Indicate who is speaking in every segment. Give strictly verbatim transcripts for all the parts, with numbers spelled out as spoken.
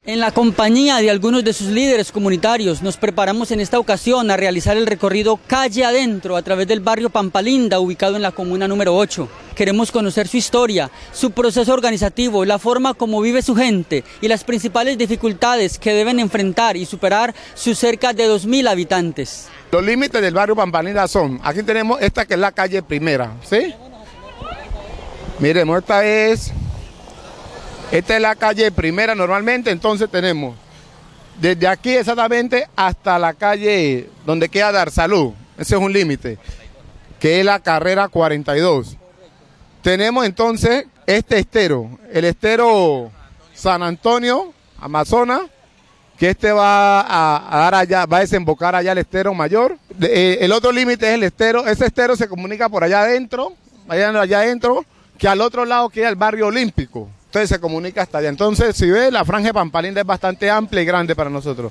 Speaker 1: En la compañía de algunos de sus líderes comunitarios nos preparamos en esta ocasión a realizar el recorrido calle adentro a través del barrio Pampalinda, ubicado en la comuna número ocho. Queremos conocer su historia, su proceso organizativo, la forma como vive su gente y las principales dificultades que deben enfrentar y superar sus cerca de dos mil habitantes.
Speaker 2: Los límites del barrio Pampalinda son, aquí tenemos esta que es la calle primera, ¿sí? Miremos, esta es... Esta es la calle primera normalmente, entonces tenemos desde aquí exactamente hasta la calle donde queda Darsalud, ese es un límite, que es la carrera cuarenta y dos. Tenemos entonces este estero, el estero San Antonio, Amazonas, que este va a, a dar allá, va a desembocar allá el estero mayor. Eh, el otro límite es el estero, ese estero se comunica por allá adentro, allá, allá adentro, que al otro lado queda el barrio olímpico. Entonces se comunica hasta allá. Entonces, si ve, la franja de Pampalinda es bastante amplia y grande para nosotros.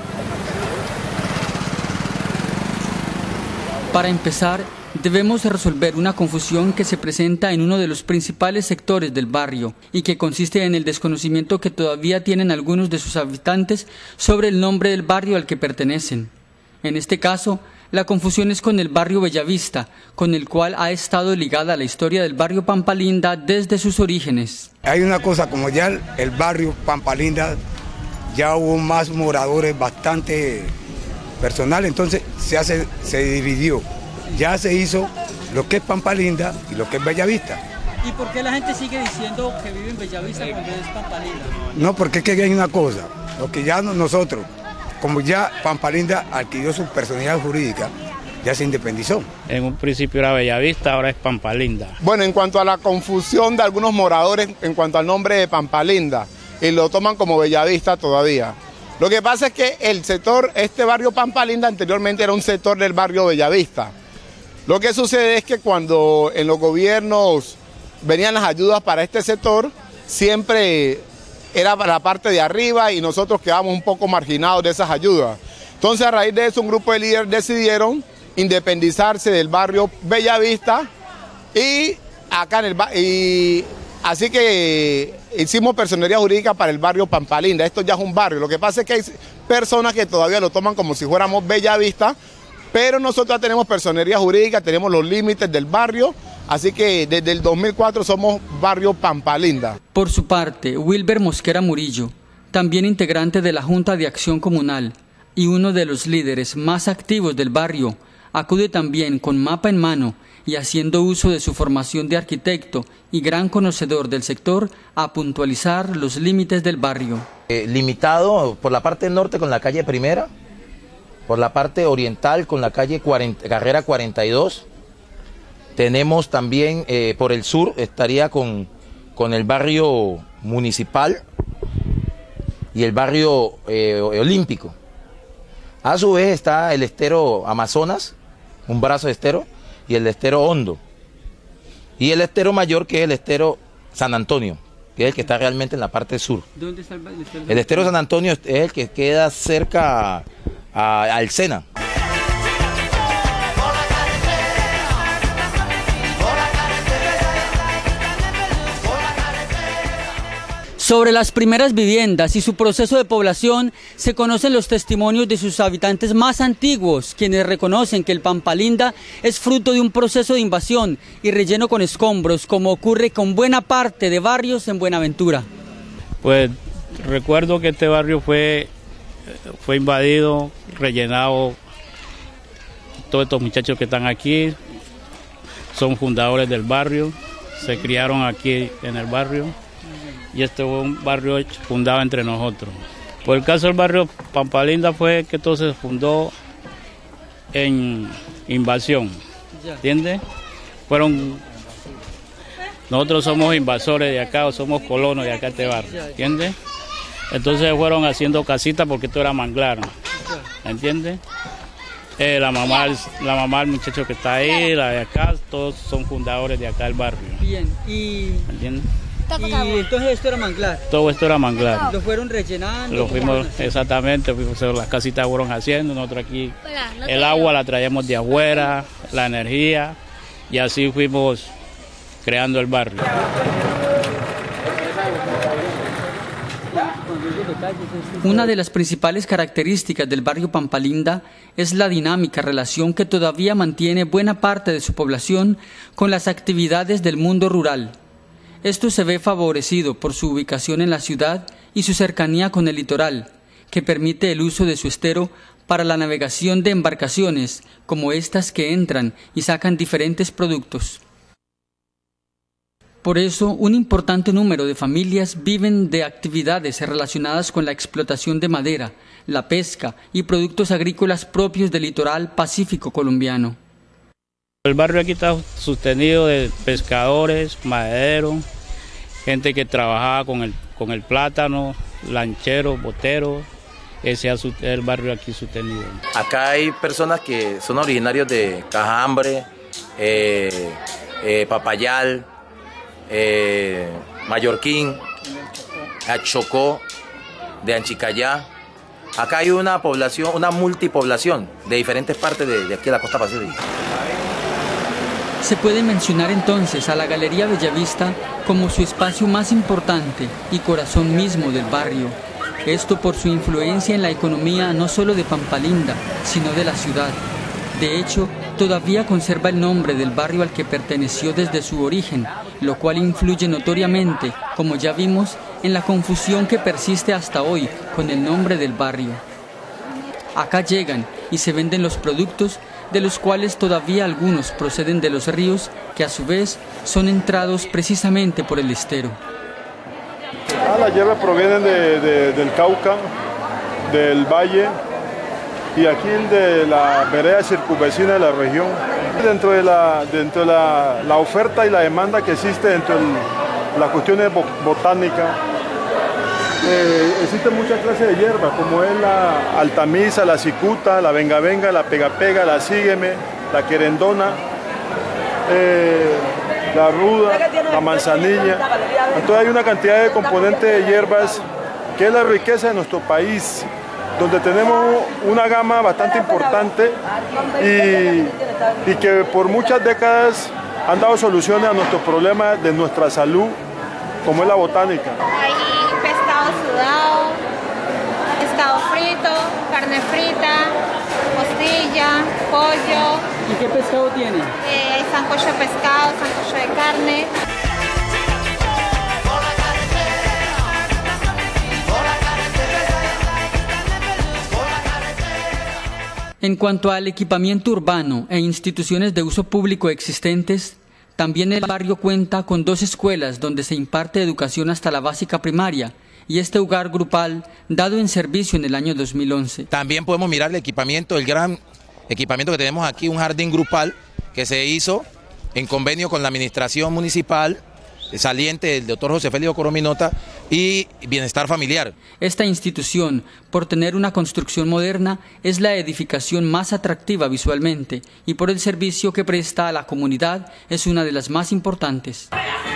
Speaker 1: Para empezar, debemos resolver una confusión que se presenta en uno de los principales sectores del barrio y que consiste en el desconocimiento que todavía tienen algunos de sus habitantes sobre el nombre del barrio al que pertenecen. En este caso, la confusión es con el barrio Bellavista, con el cual ha estado ligada la historia del barrio Pampalinda desde sus orígenes.
Speaker 3: Hay una cosa, como ya el, el barrio Pampalinda, ya hubo más moradores bastante personal, entonces se, hace, se dividió. Ya se hizo lo que es Pampalinda y lo que es Bellavista.
Speaker 1: ¿Y por qué la gente sigue diciendo que vive en Bellavista cuando es Pampalinda?
Speaker 3: No, porque es que hay una cosa, lo que ya nosotros... Como ya Pampalinda adquirió su personalidad jurídica, ya se independizó.
Speaker 4: En un principio era Bellavista, ahora es Pampalinda.
Speaker 2: Bueno, en cuanto a la confusión de algunos moradores en cuanto al nombre de Pampalinda, y lo toman como Bellavista todavía. Lo que pasa es que el sector, este barrio Pampalinda anteriormente era un sector del barrio Bellavista. Lo que sucede es que cuando en los gobiernos venían las ayudas para este sector, siempre... era para la parte de arriba y nosotros quedamos un poco marginados de esas ayudas. Entonces, a raíz de eso, un grupo de líderes decidieron independizarse del barrio Bellavista y acá en el y así que hicimos personería jurídica para el barrio Pampalinda. Esto ya es un barrio. Lo que pasa es que hay personas que todavía lo toman como si fuéramos Bellavista, pero nosotros tenemos personería jurídica, tenemos los límites del barrio. Así que desde el dos mil cuatro somos barrio Pampalinda.
Speaker 1: Por su parte, Wilber Mosquera Murillo, también integrante de la Junta de Acción Comunal y uno de los líderes más activos del barrio, acude también con mapa en mano y haciendo uso de su formación de arquitecto y gran conocedor del sector a puntualizar los límites del barrio.
Speaker 5: Eh, limitado por la parte norte con la calle Primera, por la parte oriental con la calle cuarenta, carrera cuarenta y dos. Tenemos también eh, por el sur, estaría con, con el barrio municipal y el barrio eh, olímpico. A su vez está el estero Amazonas, un brazo de estero, y el estero Hondo. Y el estero mayor, que es el estero San Antonio, que es el que está realmente en la parte sur. ¿Dónde está el estero? El estero San Antonio es el que queda cerca a, a El Sena.
Speaker 1: Sobre las primeras viviendas y su proceso de población se conocen los testimonios de sus habitantes más antiguos, quienes reconocen que el Pampalinda es fruto de un proceso de invasión y relleno con escombros, como ocurre con buena parte de barrios en Buenaventura.
Speaker 4: Pues recuerdo que este barrio fue, fue invadido, rellenado. Todos estos muchachos que están aquí son fundadores del barrio, se criaron aquí en el barrio. Y este fue un barrio fundado entre nosotros. Por el caso del barrio Pampalinda fue que todo se fundó en invasión, ¿entiendes? Fueron, nosotros somos invasores de acá, o somos colonos de acá este barrio, ¿entiendes? Entonces fueron haciendo casitas porque esto era manglar, ¿entiendes? Eh, la mamá, la mamá del muchacho que está ahí, la de acá, todos son fundadores de acá del barrio.
Speaker 1: Bien, y...
Speaker 4: ¿entiendes?
Speaker 1: Y entonces esto era manglar.
Speaker 4: Todo esto era manglar.
Speaker 1: Lo fueron rellenando.
Speaker 4: Lo fuimos, exactamente, fuimos, las casitas fueron haciendo, nosotros aquí el agua la traíamos de afuera, la energía, y así fuimos creando el barrio.
Speaker 1: Una de las principales características del barrio Pampalinda es la dinámica relación que todavía mantiene buena parte de su población con las actividades del mundo rural. Esto se ve favorecido por su ubicación en la ciudad y su cercanía con el litoral, que permite el uso de su estero para la navegación de embarcaciones como estas que entran y sacan diferentes productos. Por eso, un importante número de familias viven de actividades relacionadas con la explotación de madera, la pesca y productos agrícolas propios del litoral pacífico colombiano.
Speaker 4: El barrio aquí está sostenido de pescadores, madereros, gente que trabajaba con el, con el plátano, lancheros, boteros. Ese es el barrio aquí sostenido.
Speaker 5: Acá hay personas que son originarios de Cajambre, eh, eh, Papayal, eh, Mallorquín, Chocó, de Anchicayá. Acá hay una población, una multipoblación de diferentes partes de, de aquí de la costa pacífica.
Speaker 1: Se puede mencionar entonces a la Galería Bellavista como su espacio más importante y corazón mismo del barrio. Esto por su influencia en la economía no solo de Pampalinda, sino de la ciudad. De hecho, todavía conserva el nombre del barrio al que perteneció desde su origen, lo cual influye notoriamente, como ya vimos, en la confusión que persiste hasta hoy con el nombre del barrio. Acá llegan y se venden los productos, de los cuales todavía algunos proceden de los ríos, que a su vez son entrados precisamente por el estero.
Speaker 6: Ah, las hierbas provienen de, de, del Cauca, del valle y aquí de la vereda circunvecina de la región. Dentro de la, dentro de la, la oferta y la demanda que existe dentro de las cuestiones botánicas, eh, existen muchas clases de hierbas, como es la altamisa, la cicuta, la venga venga, la pega pega, la sígueme, la querendona, eh, la ruda, la manzanilla. Entonces hay una cantidad de componentes de hierbas que es la riqueza de nuestro país, donde tenemos una gama bastante importante y, y que por muchas décadas han dado soluciones a nuestros problemas de nuestra salud, como es la botánica.
Speaker 7: Hay pescado sudado, pescado frito, carne frita, costilla, pollo.
Speaker 1: ¿Y qué pescado tiene?
Speaker 7: Eh, hay sancocho de pescado, sancocho de carne.
Speaker 1: En cuanto al equipamiento urbano e instituciones de uso público existentes, también el barrio cuenta con dos escuelas donde se imparte educación hasta la básica primaria y este hogar grupal dado en servicio en el año dos mil once.
Speaker 5: También podemos mirar el equipamiento, el gran equipamiento que tenemos aquí, un jardín grupal que se hizo en convenio con la administración municipal saliente del doctor José Félix Corominota y Bienestar Familiar.
Speaker 1: Esta institución, por tener una construcción moderna, es la edificación más atractiva visualmente y por el servicio que presta a la comunidad es una de las más importantes.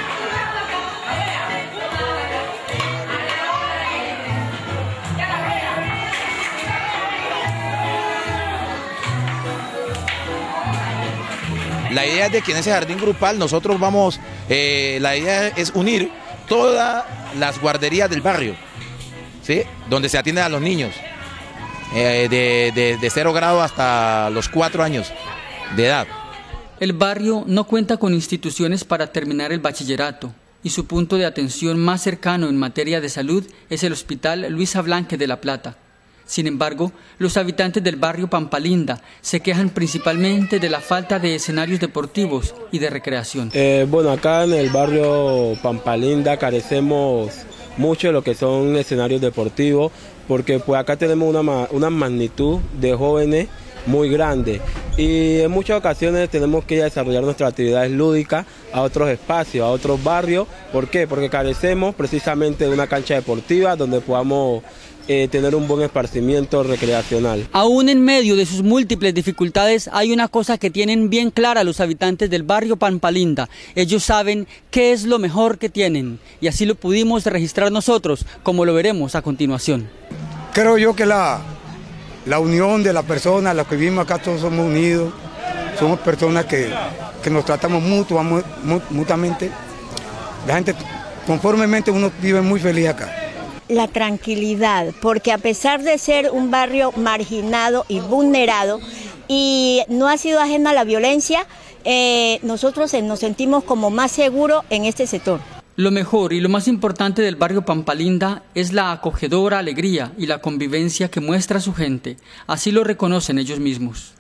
Speaker 5: La idea es de que en ese jardín grupal nosotros vamos, eh, la idea es unir todas las guarderías del barrio, ¿sí? Donde se atienden a los niños, eh, de, de, de cero grado hasta los cuatro años de edad.
Speaker 1: El barrio no cuenta con instituciones para terminar el bachillerato y su punto de atención más cercano en materia de salud es el Hospital Luisa Blanque de La Plata. Sin embargo, los habitantes del barrio Pampalinda se quejan principalmente de la falta de escenarios deportivos y de recreación.
Speaker 8: Eh, bueno, acá en el barrio Pampalinda carecemos mucho de lo que son escenarios deportivos, porque pues acá tenemos una, una magnitud de jóvenes muy grande y en muchas ocasiones tenemos que ir a desarrollar nuestras actividades lúdicas a otros espacios, a otros barrios. ¿Por qué? Porque carecemos precisamente de una cancha deportiva donde podamos Eh, tener un buen esparcimiento recreacional.
Speaker 1: Aún en medio de sus múltiples dificultades hay una cosa que tienen bien clara los habitantes del barrio Pampalinda. Ellos saben qué es lo mejor que tienen y así lo pudimos registrar nosotros, como lo veremos a continuación.
Speaker 3: Creo yo que la, la unión de las personas, los que vivimos acá todos somos unidos, somos personas que, que nos tratamos mutuamente, mutuamente. La gente conformemente uno vive muy feliz acá.
Speaker 9: la tranquilidad, porque a pesar de ser un barrio marginado y vulnerado, y no ha sido ajeno a la violencia, eh, nosotros nos sentimos como más seguros en este sector.
Speaker 1: Lo mejor y lo más importante del barrio Pampalinda es la acogedora alegría y la convivencia que muestra su gente. Así lo reconocen ellos mismos.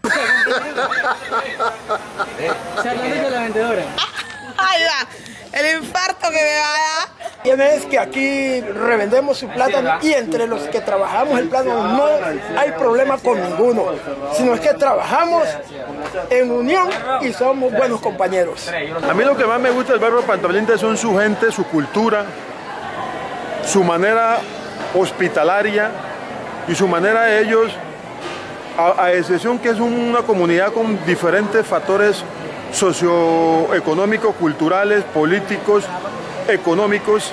Speaker 10: Charlando con la vendedora.
Speaker 11: Ay, va, el infarto que me va a dar.
Speaker 10: Tiene es que aquí revendemos su plátano y entre los que trabajamos el plátano no hay problema con ninguno, sino es que trabajamos en unión y somos buenos compañeros.
Speaker 6: A mí lo que más me gusta del barrio Pampalinda son su gente, su cultura, su manera hospitalaria y su manera de ellos, a, a excepción que es una comunidad con diferentes factores socioeconómicos, culturales, políticos, económicos.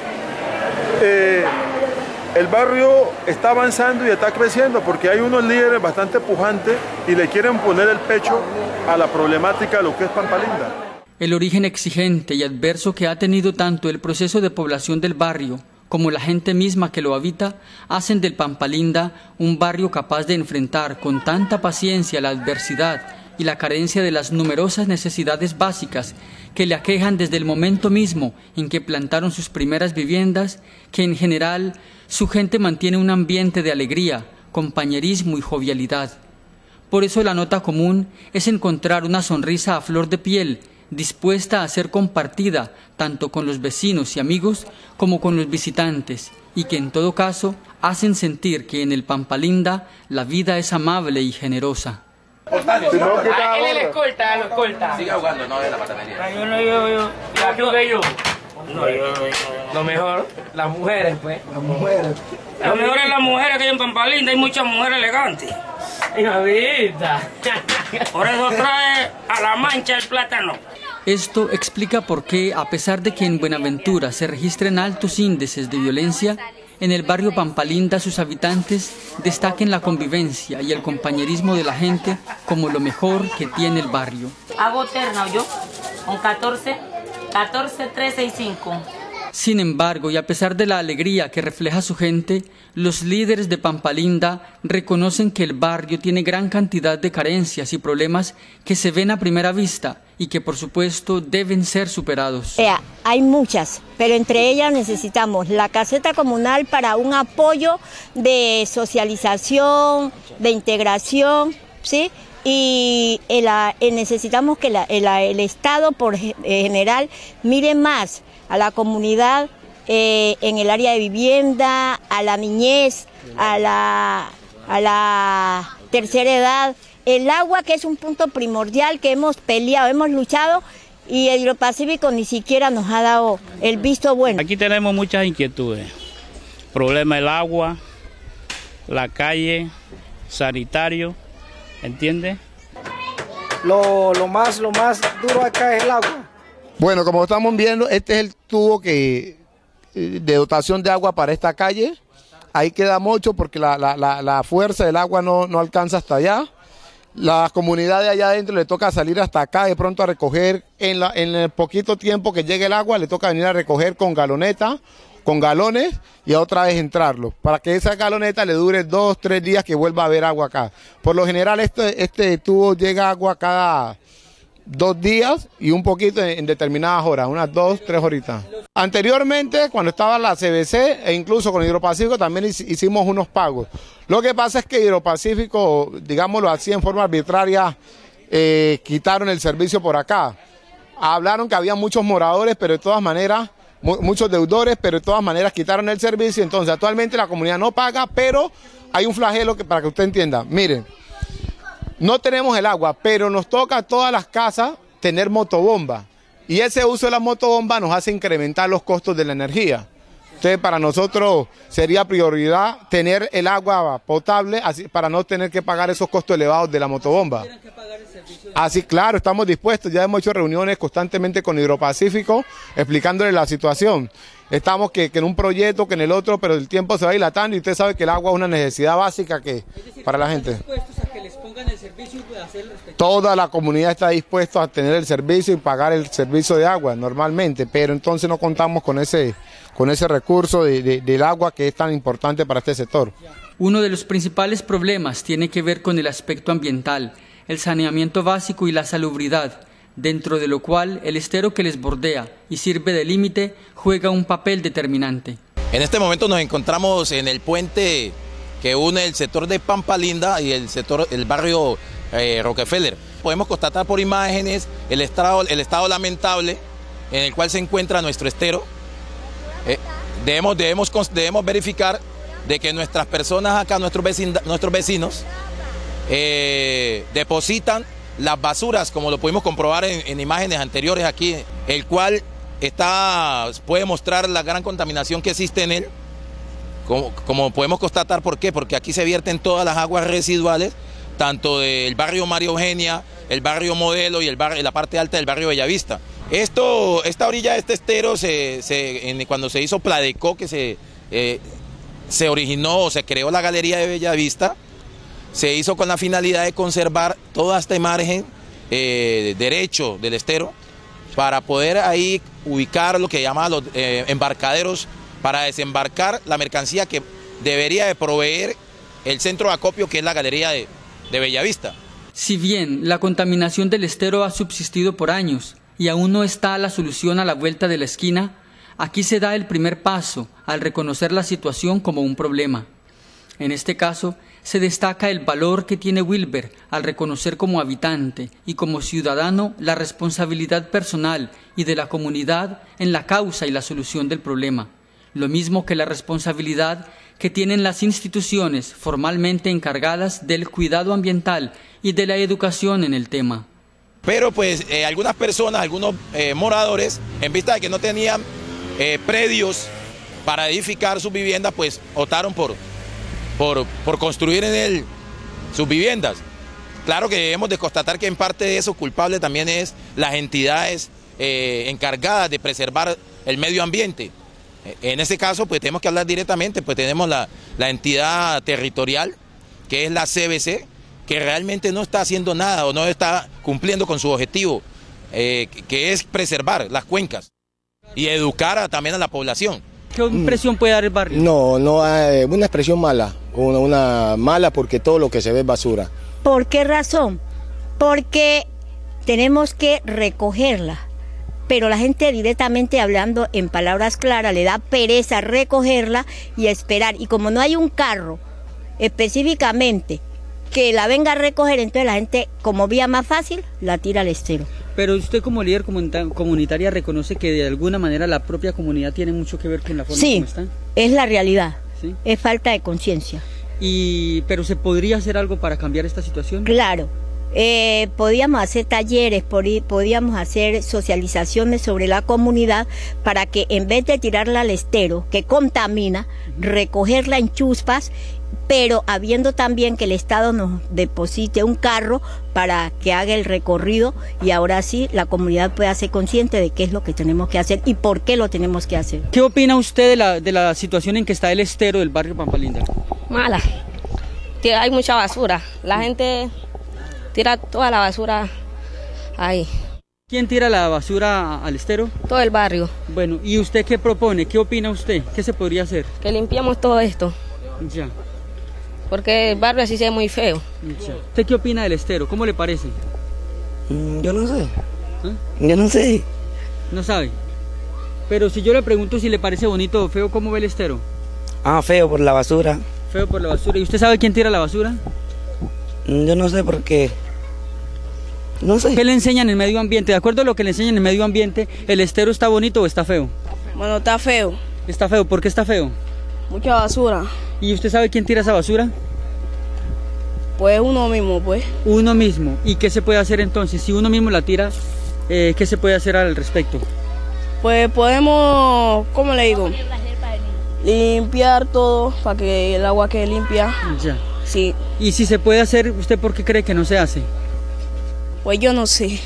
Speaker 6: Eh, el barrio está avanzando y está creciendo porque hay unos líderes bastante pujantes y le quieren poner el pecho a la problemática de lo que es Pampalinda.
Speaker 1: El origen exigente y adverso que ha tenido tanto el proceso de población del barrio como la gente misma que lo habita, hacen del Pampalinda un barrio capaz de enfrentar con tanta paciencia la adversidad y la carencia de las numerosas necesidades básicas que le aquejan desde el momento mismo en que plantaron sus primeras viviendas, que en general su gente mantiene un ambiente de alegría, compañerismo y jovialidad. Por eso la nota común es encontrar una sonrisa a flor de piel, dispuesta a ser compartida tanto con los vecinos y amigos como con los visitantes, y que en todo caso hacen sentir que en el Pampalinda la vida es amable y generosa.
Speaker 12: Ah, él es el escolta, lo escolta.
Speaker 5: Siga jugando, no es la patanería.
Speaker 12: Yo no, yo, yo. Yo que yo. No, yo, yo. Lo mejor, las mujeres, pues. Las mujeres. Lo mejor es las mujeres que hay en Pampalinda, hay muchas mujeres elegantes. Hija vida. Por eso trae a la mancha el plátano.
Speaker 1: Esto explica por qué, a pesar de que en Buenaventura se registren altos índices de violencia, en el barrio Pampalinda sus habitantes destaquen la convivencia y el compañerismo de la gente como lo mejor que tiene el barrio.
Speaker 13: Hago terna, yo, con catorce, catorce, trece y cinco.
Speaker 1: Sin embargo, y a pesar de la alegría que refleja su gente, los líderes de Pampalinda reconocen que el barrio tiene gran cantidad de carencias y problemas que se ven a primera vista y que por supuesto deben ser superados.
Speaker 9: Eh, hay muchas, pero entre ellas necesitamos la caseta comunal para un apoyo de socialización, de integración, ¿sí? Y el, el, necesitamos que la, el, el Estado por general mire más a la comunidad eh, en el área de vivienda, a la niñez, a la, a la tercera edad. El agua, que es un punto primordial que hemos peleado, hemos luchado, y el Hidropacífico ni siquiera nos ha dado el visto bueno.
Speaker 4: Aquí tenemos muchas inquietudes. Problema del agua, la calle, sanitario, ¿entiende?
Speaker 10: Lo, lo, más, lo más duro acá es el agua.
Speaker 2: Bueno, como estamos viendo, este es el tubo que, de dotación de agua para esta calle. Ahí queda mucho porque la, la, la, la fuerza del agua no, no alcanza hasta allá. La comunidad de allá adentro le toca salir hasta acá de pronto a recoger, en, la, en el poquito tiempo que llegue el agua, le toca venir a recoger con galoneta, con galones y otra vez entrarlo, para que esa galoneta le dure dos, tres días que vuelva a haber agua acá. Por lo general este, este tubo llega agua cada dos días y un poquito en, en determinadas horas, unas dos, tres horitas. Anteriormente, cuando estaba la C B C e incluso con Hidropacífico también hicimos unos pagos. Lo que pasa es que Hidropacífico, digámoslo así, en forma arbitraria, eh, quitaron el servicio por acá. Hablaron que había muchos moradores, pero de todas maneras, mu muchos deudores, pero de todas maneras quitaron el servicio. Entonces, actualmente la comunidad no paga, pero hay un flagelo que, para que usted entienda. Miren, no tenemos el agua, pero nos toca a todas las casas tener motobomba. Y ese uso de la motobomba nos hace incrementar los costos de la energía. Entonces, para nosotros sería prioridad tener el agua potable así, para no tener que pagar esos costos elevados de la motobomba. Así, claro, estamos dispuestos. Ya hemos hecho reuniones constantemente con Hidropacífico explicándole la situación. Estamos que, que en un proyecto, que en el otro, pero el tiempo se va dilatando y usted sabe que el agua es una necesidad básica que para la gente.
Speaker 1: pongan el servicio y hacer el respecto.
Speaker 2: Toda la comunidad está dispuesta a tener el servicio y pagar el servicio de agua normalmente, pero entonces no contamos con ese, con ese recurso de, de, del agua que es tan importante para este sector.
Speaker 1: Uno de los principales problemas tiene que ver con el aspecto ambiental, el saneamiento básico y la salubridad, dentro de lo cual el estero que les bordea y sirve de límite juega un papel determinante.
Speaker 5: En este momento nos encontramos en el puente que une el sector de Pampa Linda y el sector, el barrio eh, Rockefeller. Podemos constatar por imágenes el estado, el estado lamentable en el cual se encuentra nuestro estero. Eh, debemos, debemos, debemos verificar de que nuestras personas acá, nuestros, vecin, nuestros vecinos, eh, depositan las basuras, como lo pudimos comprobar en, en imágenes anteriores aquí, el cual está, puede mostrar la gran contaminación que existe en él, como, como podemos constatar. ¿Por qué? Porque aquí se vierten todas las aguas residuales, tanto del barrio María Eugenia, el barrio Modelo y el barrio, la parte alta del barrio Bellavista. Esto, esta orilla de este estero, se, se, en, cuando se hizo Pladeco, que se... Eh, se originó o se creó la Galería de Bellavista, se hizo con la finalidad de conservar toda este margen eh, derecho del estero para poder ahí ubicar lo que llaman los eh, embarcaderos para desembarcar la mercancía que debería de proveer el centro de acopio, que es la Galería de, de Bellavista.
Speaker 1: Si bien la contaminación del estero ha subsistido por años y aún no está la solución a la vuelta de la esquina, aquí se da el primer paso al reconocer la situación como un problema. En este caso, se destaca el valor que tiene Wilber al reconocer como habitante y como ciudadano la responsabilidad personal y de la comunidad en la causa y la solución del problema, lo mismo que la responsabilidad que tienen las instituciones formalmente encargadas del cuidado ambiental y de la educación en el tema.
Speaker 5: Pero pues eh, algunas personas, algunos eh, moradores, en vista de que no tenían Eh, predios para edificar sus viviendas, pues optaron por, por, por construir en él sus viviendas. Claro que debemos de constatar que en parte de eso culpable también es las entidades eh, encargadas de preservar el medio ambiente. Eh, en ese caso, pues tenemos que hablar directamente, pues tenemos la, la entidad territorial, que es la C B C, que realmente no está haciendo nada o no está cumpliendo con su objetivo, eh, que es preservar las cuencas y educar a, también a la población.
Speaker 1: ¿Qué impresión puede dar el barrio?
Speaker 14: No, no hay una expresión mala, una, una mala porque todo lo que se ve es basura.
Speaker 9: ¿Por qué razón? Porque tenemos que recogerla, pero la gente directamente hablando en palabras claras le da pereza recogerla y esperar, y como no hay un carro específicamente que la venga a recoger, entonces la gente, como vía más fácil, la tira al estero.
Speaker 1: Pero usted como líder comunitaria reconoce que de alguna manera la propia comunidad tiene mucho que ver con la forma
Speaker 9: sí,
Speaker 1: como está.
Speaker 9: Es la realidad,
Speaker 1: ¿sí?
Speaker 9: Es falta de conciencia.
Speaker 1: Y pero ¿se podría hacer algo para cambiar esta situación?
Speaker 9: Claro, eh, podíamos hacer talleres, podíamos hacer socializaciones sobre la comunidad para que en vez de tirarla al estero, que contamina, uh-huh, recogerla en chuspas, pero habiendo también que el Estado nos deposite un carro para que haga el recorrido y ahora sí la comunidad pueda ser consciente de qué es lo que tenemos que hacer y por qué lo tenemos que hacer.
Speaker 1: ¿Qué opina usted de la, de la situación en que está el estero del barrio Pampa Linda?
Speaker 15: Mala, hay mucha basura, la gente tira toda la basura ahí.
Speaker 1: ¿Quién tira la basura al estero?
Speaker 15: Todo el barrio.
Speaker 1: Bueno, ¿y usted qué propone? ¿Qué opina usted? ¿Qué se podría hacer?
Speaker 15: Que limpiemos todo esto.
Speaker 1: Ya.
Speaker 15: Porque el barrio así se ve muy feo.
Speaker 1: Ya. ¿Usted qué opina del estero? ¿Cómo le parece?
Speaker 16: Mm, yo no sé.
Speaker 1: ¿Ah?
Speaker 16: Yo no sé.
Speaker 1: No sabe. Pero si yo le pregunto si le parece bonito o feo, ¿cómo ve el estero?
Speaker 16: Ah, feo por la basura.
Speaker 1: Feo por la basura. ¿Y usted sabe quién tira la basura?
Speaker 16: Mm, yo no sé por qué. No sé.
Speaker 1: ¿Qué le enseñan en el medio ambiente? De acuerdo a lo que le enseñan en el medio ambiente, ¿el estero está bonito o está feo?
Speaker 11: Bueno, está feo.
Speaker 1: ¿Está feo? ¿Por qué está feo?
Speaker 11: Mucha basura.
Speaker 1: ¿Y usted sabe quién tira esa basura?
Speaker 11: Pues uno mismo, pues.
Speaker 1: Uno mismo. ¿Y qué se puede hacer entonces? Si uno mismo la tira, eh, ¿qué se puede hacer al respecto?
Speaker 11: Pues podemos, ¿cómo le digo? Limpiar todo para que el agua quede limpia.
Speaker 1: Ya.
Speaker 11: Sí.
Speaker 1: ¿Y si se puede hacer, usted por qué cree que no se hace?
Speaker 11: Pues yo no sé.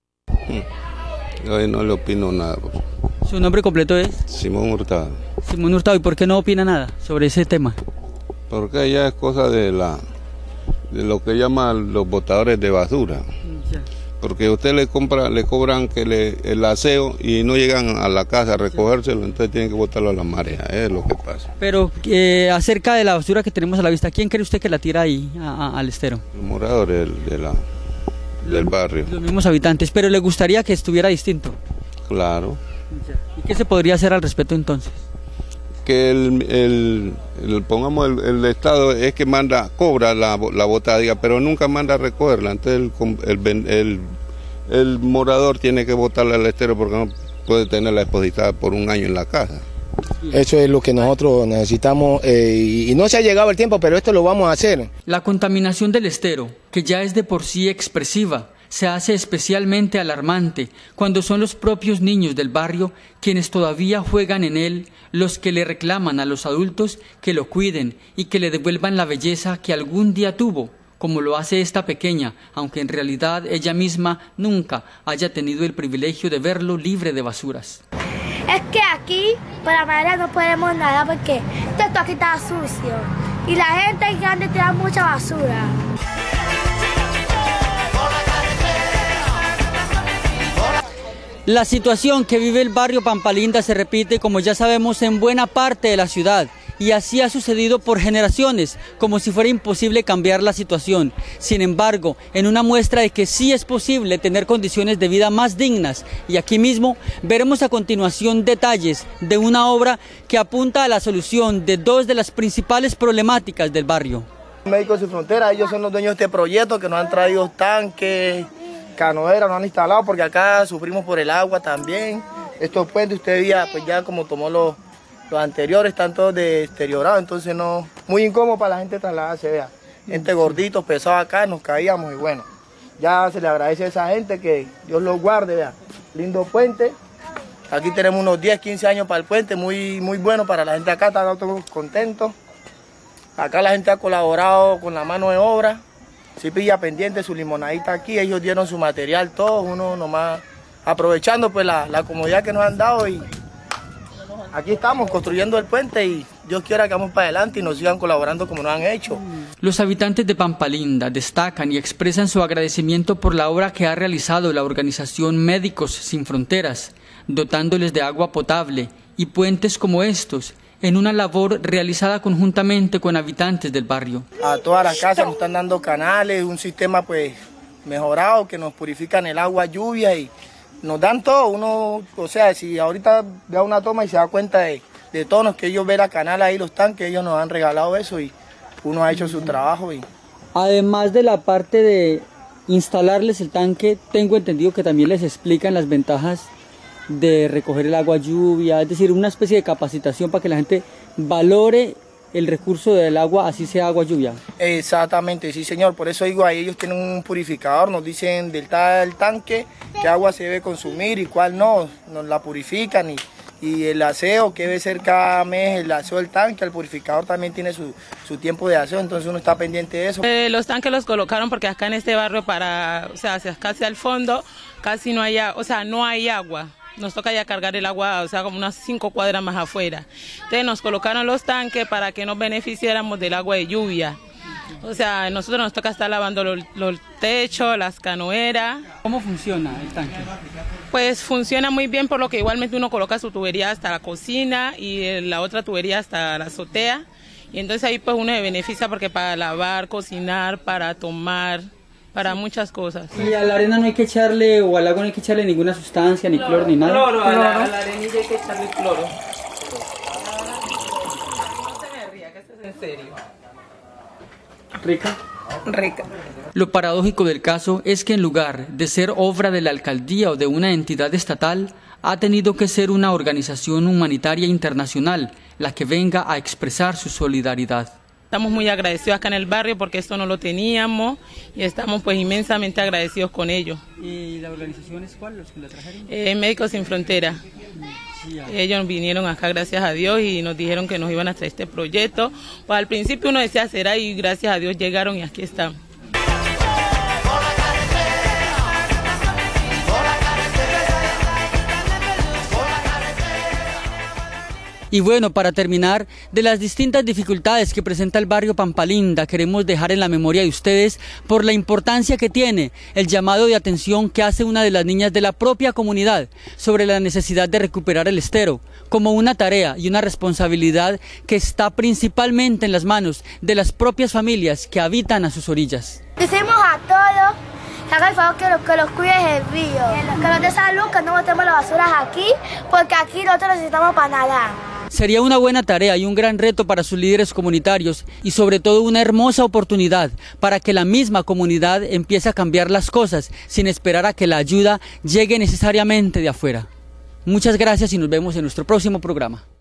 Speaker 17: Yo no le opino nada.
Speaker 1: ¿Su nombre completo es?
Speaker 17: Simón Hurtado.
Speaker 1: Simón Hurtado, ¿y por qué no opina nada sobre ese tema?
Speaker 17: Porque ya es cosa de la de lo que llaman los botadores de basura. Porque usted le compra, le cobran que le, el aseo y no llegan a la casa a recogérselo, entonces tienen que botarlo a la marea, es lo que pasa.
Speaker 1: Pero eh, acerca de la basura que tenemos a la vista, ¿quién cree usted que la tira ahí a, a, al estero?
Speaker 17: Los moradores de la, del barrio.
Speaker 1: Los mismos habitantes, pero ¿le gustaría que estuviera distinto?
Speaker 17: Claro.
Speaker 1: ¿Y qué se podría hacer al respecto entonces?
Speaker 17: Que el, el, el pongamos el, el Estado es que manda, cobra la, la botadilla, pero nunca manda a recogerla, entonces el, el, el, el morador tiene que botarla al estero porque no puede tenerla expositada por un año en la casa.
Speaker 14: Eso es lo que nosotros necesitamos eh, y, y no se ha llegado el tiempo, pero esto lo vamos a hacer.
Speaker 1: La contaminación del estero, que ya es de por sí expresiva, se hace especialmente alarmante cuando son los propios niños del barrio quienes todavía juegan en él, los que le reclaman a los adultos que lo cuiden y que le devuelvan la belleza que algún día tuvo, como lo hace esta pequeña, aunque en realidad ella misma nunca haya tenido el privilegio de verlo libre de basuras.
Speaker 18: Es que aquí, por la mañana no podemos nada porque esto aquí está sucio y la gente grande tira mucha basura.
Speaker 1: La situación que vive el barrio Pampalinda se repite, como ya sabemos, en buena parte de la ciudad, y así ha sucedido por generaciones, como si fuera imposible cambiar la situación. Sin embargo, en una muestra de que sí es posible tener condiciones de vida más dignas, y aquí mismo veremos a continuación detalles de una obra que apunta a la solución de dos de las principales problemáticas del barrio.
Speaker 10: Médicos Sin Fronteras, ellos son los dueños de este proyecto que nos han traído tanques, canoeras, nos han instalado porque acá sufrimos por el agua también. Estos puentes, usted veía, pues ya como tomó los, los anteriores, están todos deteriorados, entonces no, muy incómodo para la gente trasladarse, vea. Gente gordito, pesado acá, nos caíamos y bueno, ya se le agradece a esa gente que Dios los guarde, vea. Lindo puente, aquí tenemos unos diez, quince años para el puente, muy, muy bueno para la gente acá, están todos contentos. Acá la gente ha colaborado con la mano de obra. Si pilla pendiente su limonadita aquí, ellos dieron su material, todo, uno nomás aprovechando pues la, la comodidad que nos han dado y aquí estamos construyendo el puente y Dios quiera que vamos para adelante y nos sigan colaborando como nos han hecho.
Speaker 1: Los habitantes de Pampalinda destacan y expresan su agradecimiento por la obra que ha realizado la organización Médicos Sin Fronteras, dotándoles de agua potable y puentes como estos, en una labor realizada conjuntamente con habitantes del barrio.
Speaker 10: A todas las casas nos están dando canales, un sistema pues mejorado que nos purifican el agua, lluvia y nos dan todo. Uno, o sea, si ahorita da una toma y se da cuenta de, de todos los que ellos ven la canal ahí, los tanques, ellos nos han regalado eso y uno ha hecho su trabajo. Y...
Speaker 1: Además de la parte de instalarles el tanque, tengo entendido que también les explican las ventajas de recoger el agua lluvia, es decir, una especie de capacitación para que la gente valore el recurso del agua, así sea agua lluvia.
Speaker 10: Exactamente, sí señor, por eso digo, ahí ellos tienen un purificador, nos dicen del tal tanque qué agua se debe consumir y cuál no, nos la purifican y, y el aseo que debe ser cada mes, el aseo del tanque, el purificador también tiene su, su tiempo de aseo, entonces uno está pendiente de eso.
Speaker 19: Eh, los tanques los colocaron porque acá en este barrio, para, o sea, hacia casi al fondo, casi no hay, o sea, no hay agua. Nos toca ya cargar el agua, o sea, como unas cinco cuadras más afuera. Entonces nos colocaron los tanques para que nos beneficiáramos del agua de lluvia. O sea, nosotros nos toca estar lavando los, los techos, las canoeras.
Speaker 1: ¿Cómo funciona el tanque?
Speaker 19: Pues funciona muy bien, por lo que igualmente uno coloca su tubería hasta la cocina y la otra tubería hasta la azotea. Y entonces ahí pues uno se beneficia porque para lavar, cocinar, para tomar, para muchas cosas.
Speaker 1: Y a la arena no hay que echarle, o al agua no hay que echarle ninguna sustancia, ni cloro, ni nada.
Speaker 19: Cloro, a la, a la arenilla hay que echarle cloro. No se me ría, que esto es en serio.
Speaker 1: ¿Rica?
Speaker 19: Rica.
Speaker 1: Lo paradójico del caso es que en lugar de ser obra de la alcaldía o de una entidad estatal, ha tenido que ser una organización humanitaria internacional la que venga a expresar su solidaridad.
Speaker 19: Estamos muy agradecidos acá en el barrio porque esto no lo teníamos y estamos pues inmensamente agradecidos con ellos.
Speaker 1: ¿Y la organización es cuál, los que la trajeron?
Speaker 19: Eh, Médicos Sin Fronteras. Sí, ellos vinieron acá gracias a Dios y nos dijeron que nos iban a traer este proyecto. Pues al principio uno decía será y gracias a Dios llegaron y aquí están.
Speaker 1: Y bueno, para terminar, de las distintas dificultades que presenta el barrio Pampalinda, queremos dejar en la memoria de ustedes por la importancia que tiene el llamado de atención que hace una de las niñas de la propia comunidad sobre la necesidad de recuperar el estero, como una tarea y una responsabilidad que está principalmente en las manos de las propias familias que habitan a sus orillas.
Speaker 18: Decimos a todos que hagan el favor que los, que los cuide el río, que nos dé salud, que no botemos las basuras aquí, porque aquí nosotros necesitamos para nadar.
Speaker 1: Sería una buena tarea y un gran reto para sus líderes comunitarios y sobre todo una hermosa oportunidad para que la misma comunidad empiece a cambiar las cosas sin esperar a que la ayuda llegue necesariamente de afuera. Muchas gracias y nos vemos en nuestro próximo programa.